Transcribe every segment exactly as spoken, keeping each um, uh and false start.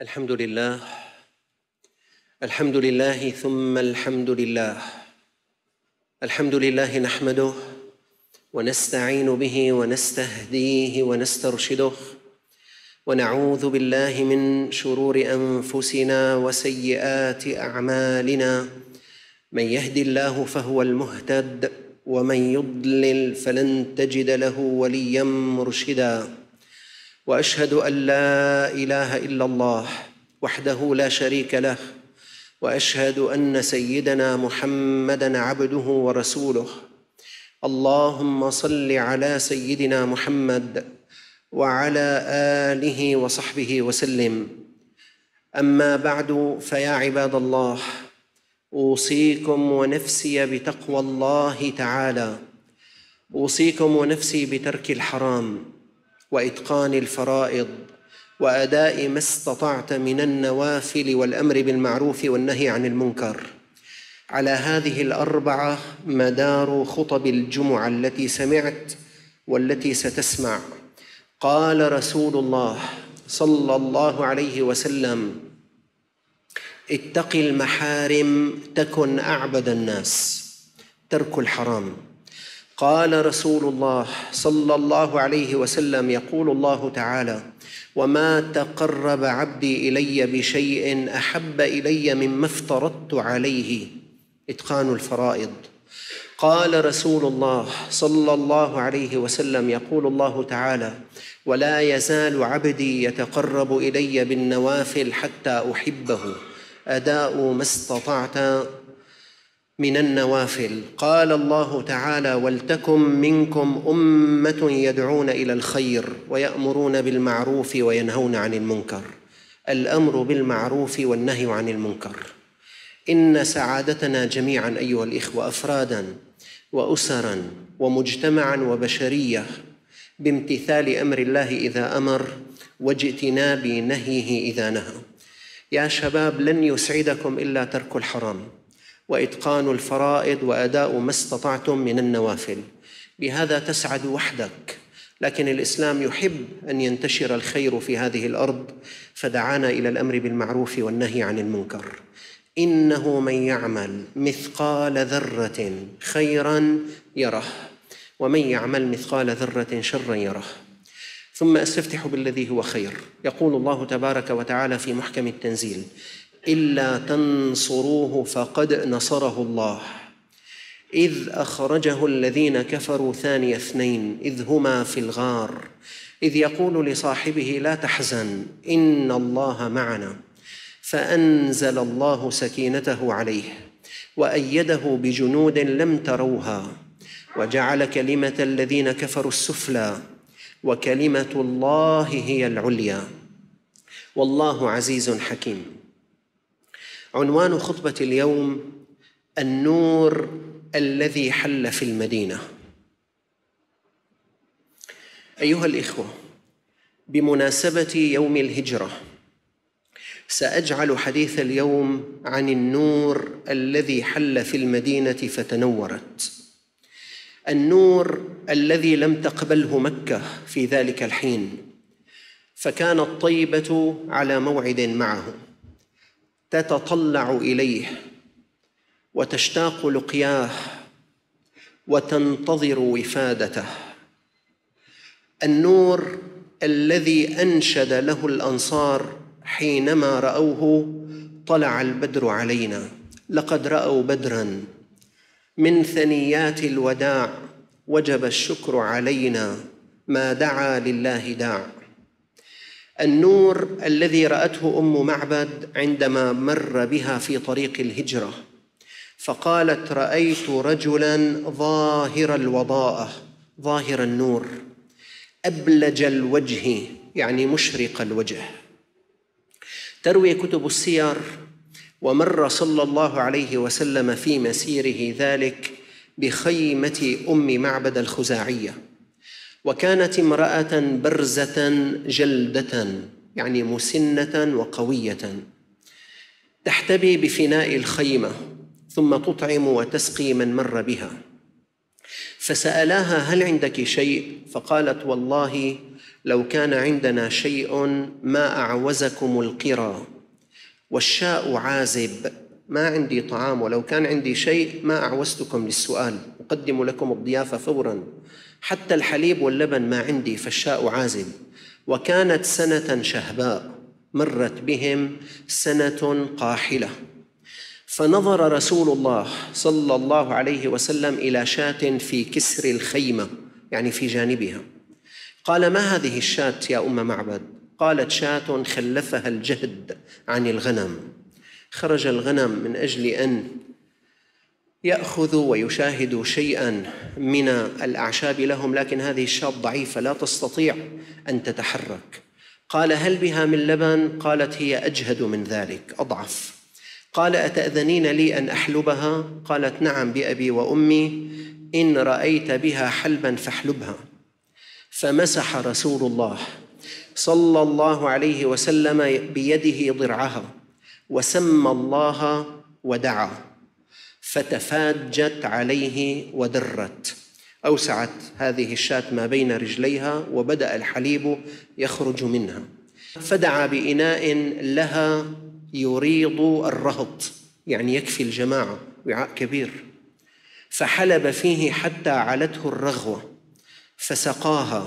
الحمد لله الحمد لله ثم الحمد لله الحمد لله نحمده ونستعين به ونستهديه ونسترشده ونعوذ بالله من شرور أنفسنا وسيئات أعمالنا. من يهد الله فهو المهتد ومن يضلل فلن تجد له وليا مرشدا. وأشهد أن لا إله إلا الله وحده لا شريك له، وأشهد أن سيدنا محمدًا عبده ورسوله. اللهم صل على سيدنا محمد وعلى آله وصحبه وسلم. أما بعد، فيا عباد الله، أوصيكم ونفسي بتقوى الله تعالى. أوصيكم ونفسي بترك الحرام وإتقان الفرائض وأداء ما استطعت من النوافل والأمر بالمعروف والنهي عن المنكر. على هذه الأربعة مدار خطب الجمعة التي سمعت والتي ستسمع. قال رسول الله صلى الله عليه وسلم: اتق المحارم تكن أعبد الناس. ترك الحرام. قال رسول الله صلى الله عليه وسلم: يقول الله تعالى: وما تقرب عبدي إلي بشيء أحب إلي مما افترضت عليه. إتقان الفرائض. قال رسول الله صلى الله عليه وسلم: يقول الله تعالى: ولا يزال عبدي يتقرب إلي بالنوافل حتى أحبه. أداء ما استطعت من النوافل. قال الله تعالى: ولتكن منكم أمة يدعون إلى الخير ويأمرون بالمعروف وينهون عن المنكر. الأمر بالمعروف والنهي عن المنكر. إن سعادتنا جميعا أيها الإخوة، أفرادا وأسرا ومجتمعا وبشرية، بامتثال أمر الله إذا أمر واجتناب نهيه إذا نهى. يا شباب، لن يسعدكم إلا ترك الحرام وإتقان الفرائض وأداء ما استطعتم من النوافل. بهذا تسعد وحدك، لكن الإسلام يحب أن ينتشر الخير في هذه الأرض، فدعانا إلى الأمر بالمعروف والنهي عن المنكر. إنه من يعمل مثقال ذرة خيراً يره، ومن يعمل مثقال ذرة شراً يره. ثم أستفتح بالذي هو خير. يقول الله تبارك وتعالى في محكم التنزيل: إلا تنصروه فقد نصره الله إذ أخرجه الذين كفروا ثاني اثنين إذ هما في الغار إذ يقول لصاحبه لا تحزن إن الله معنا فأنزل الله سكينته عليه وأيده بجنود لم تروها وجعل كلمة الذين كفروا السفلى وكلمة الله هي العليا والله عزيز حكيم. عنوان خطبة اليوم: النور الذي حل في المدينة. أيها الإخوة، بمناسبة يوم الهجرة سأجعل حديث اليوم عن النور الذي حل في المدينة فتنورت. النور الذي لم تقبله مكة في ذلك الحين، فكانت طيبة على موعد معه، تتطلع إليه وتشتاق لقياه وتنتظر وفادته. النور الذي أنشد له الأنصار حينما رأوه: طلع البدر علينا لقد رأوا بدراً من ثنيات الوداع وجب الشكر علينا ما دعا لله داع. النور الذي رأته أم معبد عندما مر بها في طريق الهجرة، فقالت: رأيت رجلاً ظاهر الوضاءة، ظاهر النور، أبلج الوجه، يعني مشرق الوجه. تروي كتب السير: ومر صلى الله عليه وسلم في مسيره ذلك بخيمة أم معبد الخزاعية، وكانت امرأة برزة جلدة، يعني مسنة وقوية، تحتبي بفناء الخيمة ثم تطعم وتسقي من مر بها. فسألاها: هل عندك شيء؟ فقالت: والله لو كان عندنا شيء ما أعوزكم القرى، والشاء عازب. ما عندي طعام، ولو كان عندي شيء ما أعوزتكم للسؤال، أقدم لكم الضيافة فوراً. حتى الحليب واللبن ما عندي، فالشاء عازب. وكانت سنة شهباء، مرت بهم سنة قاحلة. فنظر رسول الله صلى الله عليه وسلم إلى شاة في كسر الخيمة، يعني في جانبها. قال: ما هذه الشاة يا أم معبد؟ قالت: شاة خلفها الجهد عن الغنم. خرج الغنم من أجل أن يأخذوا ويشاهدوا شيئا من الأعشاب لهم، لكن هذه الشاة ضعيفة لا تستطيع أن تتحرك. قال: هل بها من لبن؟ قالت: هي أجهد من ذلك، أضعف. قال: أتأذنين لي أن أحلبها؟ قالت: نعم بأبي وأمي، إن رأيت بها حلبا فاحلبها. فمسح رسول الله صلى الله عليه وسلم بيده ضرعها، وسمى الله ودعا، فتفاجت عليه ودرت. أوسعت هذه الشاة ما بين رجليها، وبدأ الحليب يخرج منها. فدعا بإناء لها يريض الرهط، يعني يكفي الجماعة، وعاء كبير، فحلب فيه حتى علته الرغوة، فسقاها،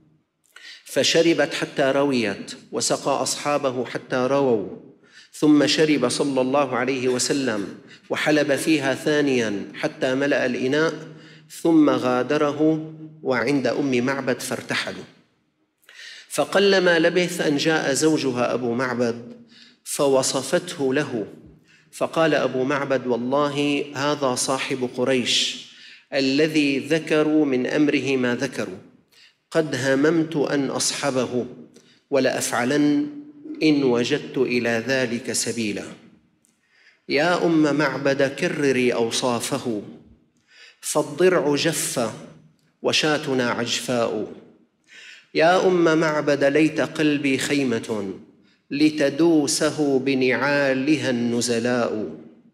فشربت حتى رويت، وسقى أصحابه حتى رووا. ثم شرب صلى الله عليه وسلم، وحلب فيها ثانيا حتى ملأ الإناء، ثم غادره وعند أم معبد فارتحلوا. فقلما لبث أن جاء زوجها أبو معبد فوصفته له، فقال أبو معبد: والله هذا صاحب قريش الذي ذكروا من أمره ما ذكروا، قد هممت أن أصحبه، ولأفعلن إن وجدت إلى ذلك سبيلا. يا أم معبد كرري أوصافه، فالضرع جف وشاتنا عجفاء. يا أم معبد ليت قلبي خيمة، لتدوسه بنعالها النزلاء.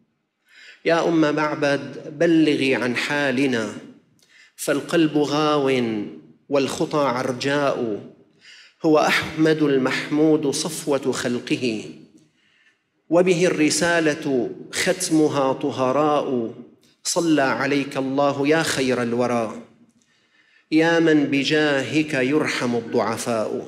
يا أم معبد بلغي عن حالنا، فالقلب غاو والخطى عرجاء. هو أحمد المحمود صفوة خلقه، وبه الرسالة ختمها طهراء. صلى عليك الله يا خير الورى، يا من بجاهك يرحم الضعفاء.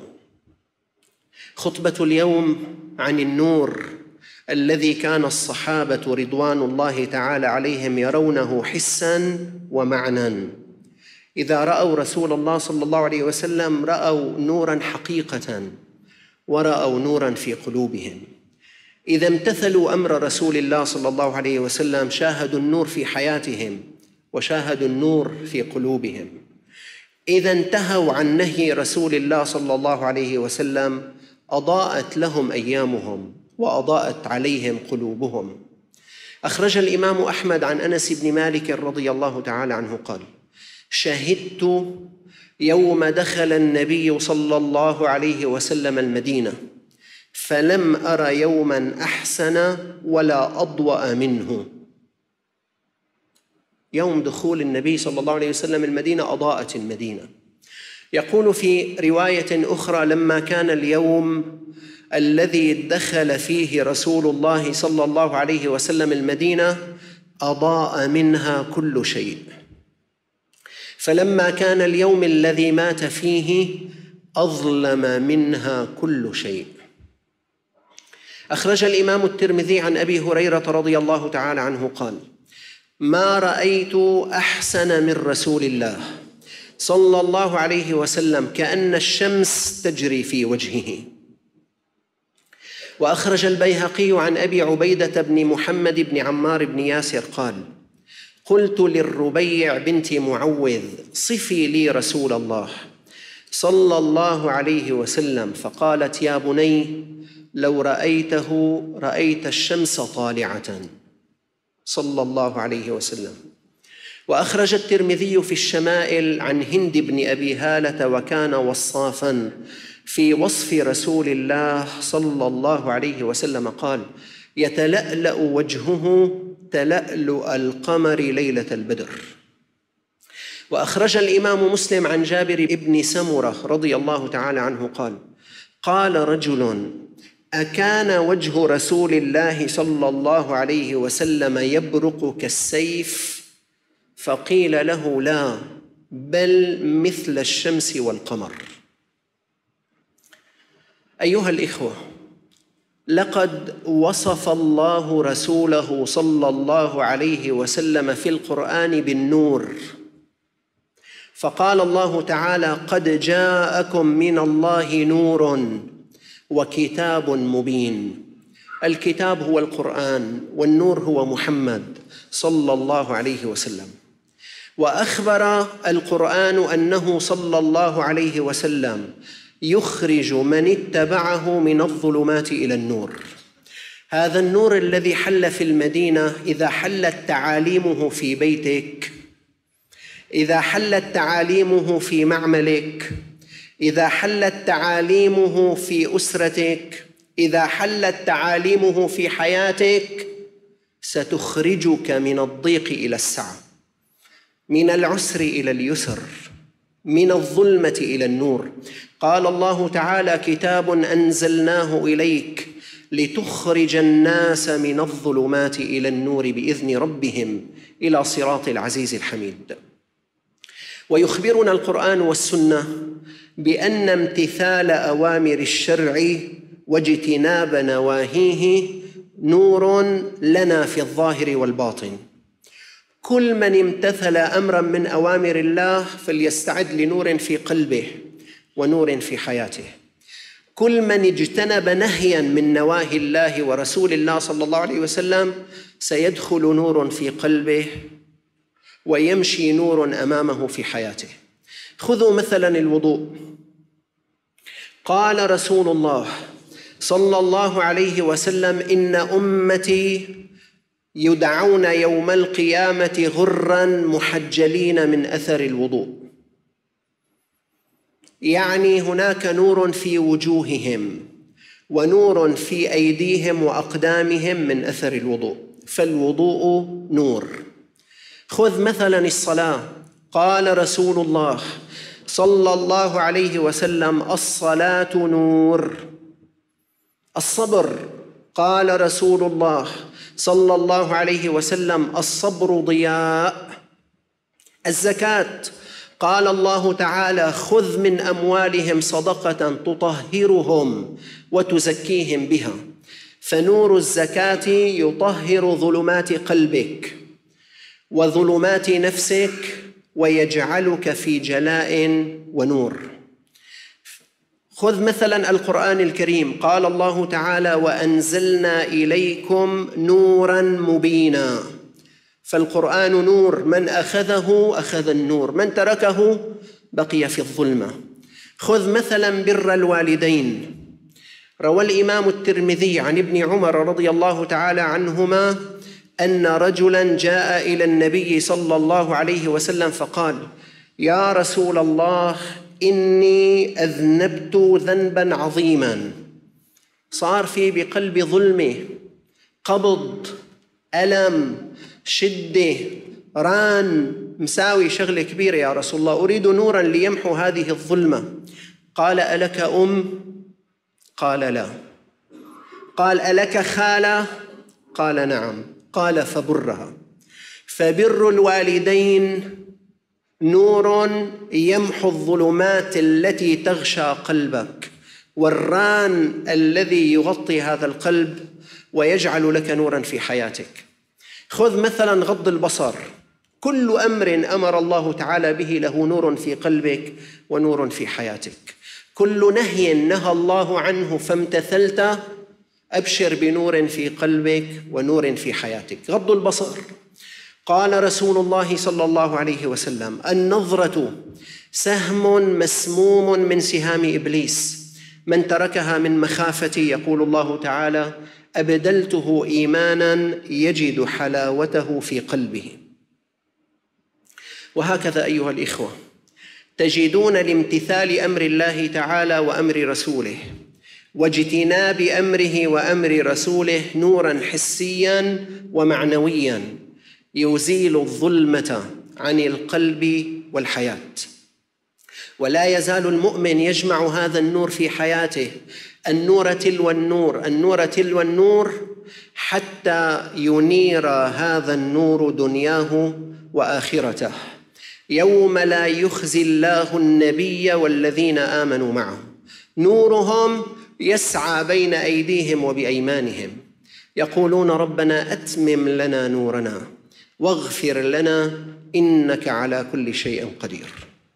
خطبة اليوم عن النور الذي كان الصحابة رضوان الله تعالى عليهم يرونه حساً ومعنى. إذا رأوا رسول الله صلى الله عليه وسلم رأوا نوراً حقيقة، ورأوا نوراً في قلوبهم. إذا امتثلوا أمر رسول الله صلى الله عليه وسلم شاهدوا النور في حياتهم، وشاهدوا النور في قلوبهم. إذا انتهوا عن نهي رسول الله صلى الله عليه وسلم أضاءت لهم أيامهم، وأضاءت عليهم قلوبهم. أخرج الإمام أحمد عن أنس بن مالك رضي الله تعالى عنه قال: شهدت يوم دخل النبي صلى الله عليه وسلم المدينة، فلم أر يوماً أحسن ولا أضوأ منه. يوم دخول النبي صلى الله عليه وسلم المدينة أضاءت المدينة. يقول في رواية أخرى: لما كان اليوم الذي دخل فيه رسول الله صلى الله عليه وسلم المدينة أضاء منها كل شيء، فلما كان اليوم الذي مات فيه أظلم منها كل شيء. أخرج الإمام الترمذي عن أبي هريرة رضي الله تعالى عنه قال: ما رأيت أحسن من رسول الله صلى الله عليه وسلم كأن الشمس تجري في وجهه. وأخرج البيهقي عن أبي عبيدة بن محمد بن عمار بن ياسر قال: قلت للربيع بنت معوذ: صفي لي رسول الله صلى الله عليه وسلم، فقالت: يا بني لو رأيته رأيت الشمس طالعة، صلى الله عليه وسلم. وأخرج الترمذي في الشمائل عن هند بن أبي هالة، وكان وصافاً في وصف رسول الله صلى الله عليه وسلم قال: يتلألأ وجهه تلألؤ القمر ليلة البدر. وأخرج الإمام مسلم عن جابر بن سمرة رضي الله تعالى عنه قال: قال رجل: أكان وجه رسول الله صلى الله عليه وسلم يبرق كالسيف؟ فقيل له: لا، بل مثل الشمس والقمر. أيها الإخوة، لقد وصف الله رسوله صلى الله عليه وسلم في القرآن بالنور، فقال الله تعالى: قد جاءكم من الله نور وكتاب مبين. الكتاب هو القرآن، والنور هو محمد صلى الله عليه وسلم. وأخبر القرآن أنه صلى الله عليه وسلم يخرج من اتبعه من الظلمات إلى النور. هذا النور الذي حل في المدينة، إذا حلت تعاليمه في بيتك، إذا حلت تعاليمه في معملك، إذا حلت تعاليمه في أسرتك، إذا حلت تعاليمه في حياتك، ستخرجك من الضيق إلى السعة، من العسر إلى اليسر، من الظلمة إلى النور. قال الله تعالى: كتاب أنزلناه إليك لتخرج الناس من الظلمات إلى النور بإذن ربهم إلى صراط العزيز الحميد. ويخبرنا القرآن والسنة بأن امتثال أوامر الشرع واجتناب نواهيه نور لنا في الظاهر والباطن. كل من امتثل أمراً من أوامر الله فليستعد لنور في قلبه ونور في حياته. كل من اجتنب نهياً من نواهي الله ورسول الله صلى الله عليه وسلم سيدخل نور في قلبه ويمشي نور أمامه في حياته. خذوا مثلاً الوضوء. قال رسول الله صلى الله عليه وسلم: إن أمتي يدعون يوم القيامة غراً محجلين من أثر الوضوء. يعني هناك نور في وجوههم ونور في أيديهم وأقدامهم من أثر الوضوء، فالوضوء نور. خذ مثلاً الصلاة. قال رسول الله صلى الله عليه وسلم: الصلاة نور. الصبر. قال رسول الله صلى الله عليه وسلم: الصبر ضياء. الزكاة. قال الله تعالى: خذ من أموالهم صدقة تطهرهم وتزكيهم بها. فنور الزكاة يطهر ظلمات قلبك وظلمات نفسك ويجعلك في جلاء ونور. خذ مثلا القرآن الكريم. قال الله تعالى: وأنزلنا إليكم نوراً مبيناً. فالقرآن نور، من أخذه أخذ النور، من تركه بقي في الظلمة. خذ مثلا بر الوالدين. روى الإمام الترمذي عن ابن عمر رضي الله تعالى عنهما أن رجلاً جاء إلى النبي صلى الله عليه وسلم فقال: يا رسول الله، إني أذنبت ذنباً عظيماً. صار في بقلبي ظلمة، قبض، ألم، شدة، ران، مساوي شغلة كبيرة يا رسول الله، أريد نوراً ليمحو هذه الظلمة. قال: ألك أم؟ قال: لا. قال: ألك خالة؟ قال: نعم. قال: فبرها. فبر الوالدين نور يمحو الظلمات التي تغشى قلبك والران الذي يغطي هذا القلب ويجعل لك نوراً في حياتك. خذ مثلاً غض البصر. كل أمر أمر الله تعالى به له نور في قلبك ونور في حياتك. كل نهي نهى الله عنه فامتثلت، أبشر بنور في قلبك ونور في حياتك. غض البصر. قال رسول الله صلى الله عليه وسلم: النظرة سهم مسموم من سهام إبليس، من تركها من مخافتي، يقول الله تعالى، أبدلته إيماناً يجد حلاوته في قلبه. وهكذا أيها الإخوة، تجدون لامتثال أمر الله تعالى وأمر رسوله واجتناب أمره وأمر رسوله نوراً حسياً ومعنوياً يزيل الظلمة عن القلب والحياة. ولا يزال المؤمن يجمع هذا النور في حياته، النور تلو النور، النور تلو النور، حتى ينير هذا النور دنياه وآخرته، يوم لا يخزي الله النبي والذين آمنوا معه، نورهم يسعى بين أيديهم وبأيمانهم، يقولون ربنا أتمم لنا نورنا واغفر لنا إنك على كل شيء قدير.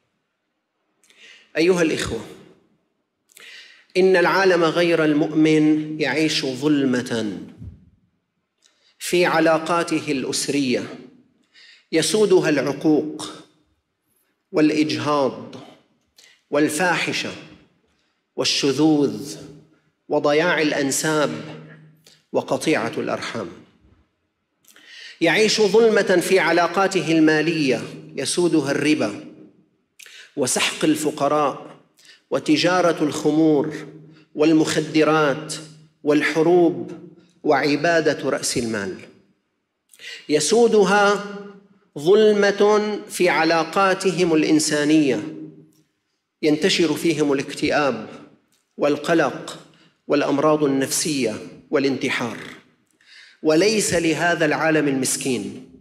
أيها الإخوة، إن العالم غير المؤمن يعيش ظلمة في علاقاته الأسرية، يسودها العقوق والإجهاض والفاحشة والشذوذ وضياع الأنساب وقطيعة الأرحام. يعيش ظلمة في علاقاته المالية، يسودها الربا وسحق الفقراء وتجارة الخمور والمخدرات والحروب وعبادة رأس المال. يسودها ظلمة في علاقاتهم الإنسانية، ينتشر فيهم الاكتئاب والقلق والأمراض النفسية والانتحار. وليس لهذا العالم المسكين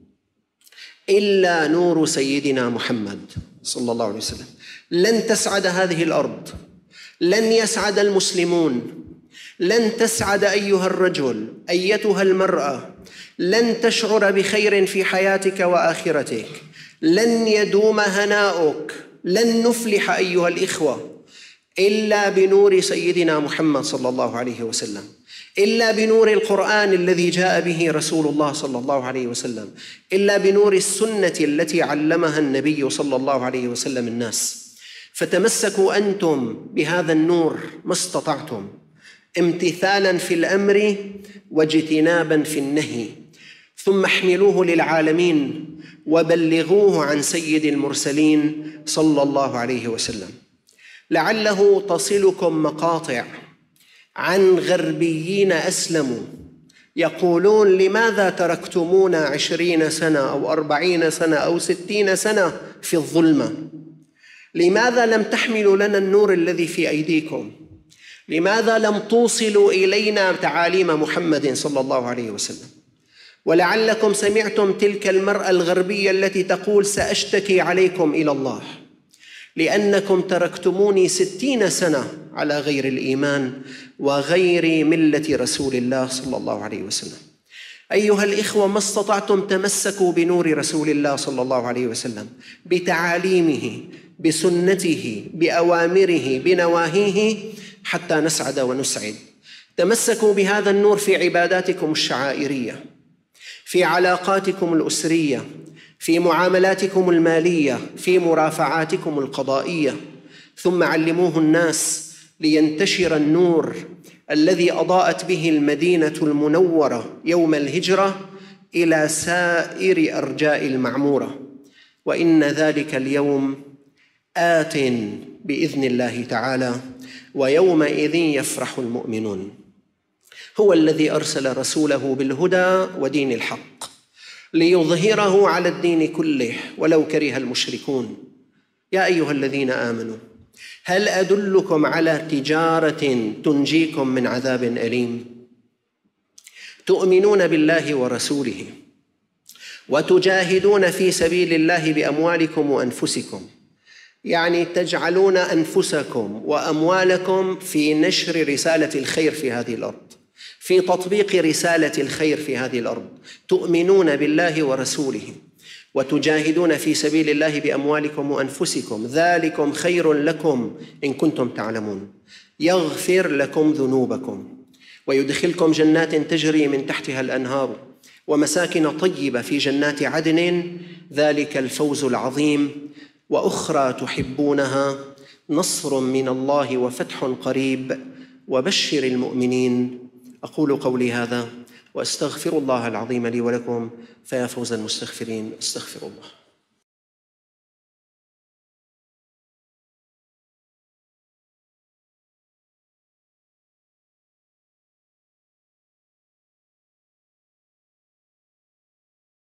إلا نور سيدنا محمد صلى الله عليه وسلم. لن تسعد هذه الأرض، لن يسعد المسلمون، لن تسعد أيها الرجل، أيتها المرأة، لن تشعر بخير في حياتك وآخرتك، لن يدوم هناؤك، لن نفلح أيها الإخوة إلا بنور سيدنا محمد صلى الله عليه وسلم، إلا بنور القرآن الذي جاء به رسول الله صلى الله عليه وسلم، إلا بنور السنة التي علمها النبي صلى الله عليه وسلم الناس. فتمسكوا أنتم بهذا النور ما استطعتم، امتثالاً في الأمر واجتناباً في النهي، ثم احملوه للعالمين وبلغوه عن سيد المرسلين صلى الله عليه وسلم، لعله تصلكم مقاطع عن غربيين أسلموا يقولون لماذا تركتمونا عشرين سنة أو أربعين سنة أو ستين سنة في الظلمة؟ لماذا لم تحملوا لنا النور الذي في أيديكم؟ لماذا لم توصلوا إلينا تعاليم محمد صلى الله عليه وسلم؟ ولعلكم سمعتم تلك المرأة الغربية التي تقول سأشتكي عليكم إلى الله لأنكم تركتموني ستين سنة على غير الإيمان وغير ملة رسول الله صلى الله عليه وسلم. أيها الإخوة، ما استطعتم تمسكوا بنور رسول الله صلى الله عليه وسلم، بتعاليمه، بسنته، بأوامره، بنواهيه، حتى نسعد ونسعد. تمسكوا بهذا النور في عباداتكم الشعائرية، في علاقاتكم الأسرية، في معاملاتكم المالية، في مرافعاتكم القضائية، ثم علموه الناس لينتشر النور الذي أضاءت به المدينة المنورة يوم الهجرة إلى سائر أرجاء المعمورة. وإن ذلك اليوم آت بإذن الله تعالى، ويومئذ يفرح المؤمنون. هو الذي أرسل رسوله بالهدى ودين الحق ليظهره على الدين كله ولو كره المشركون. يا أيها الذين آمنوا، هل أدلكم على تجارة تنجيكم من عذاب أليم؟ تؤمنون بالله ورسوله وتجاهدون في سبيل الله بأموالكم وأنفسكم، يعني تجعلون أنفسكم وأموالكم في نشر رسالة الخير في هذه الأرض، في تطبيق رسالة الخير في هذه الأرض. تؤمنون بالله ورسوله وتجاهدون في سبيل الله بأموالكم وأنفسكم، ذلكم خير لكم إن كنتم تعلمون، يغفر لكم ذنوبكم ويدخلكم جنات تجري من تحتها الأنهار ومساكن طيبة في جنات عدن، ذلك الفوز العظيم. وأخرى تحبونها، نصر من الله وفتح قريب وبشر المؤمنين. أقول قولي هذا وأستغفر الله العظيم لي ولكم، فيا فوز المستغفرين. استغفر الله.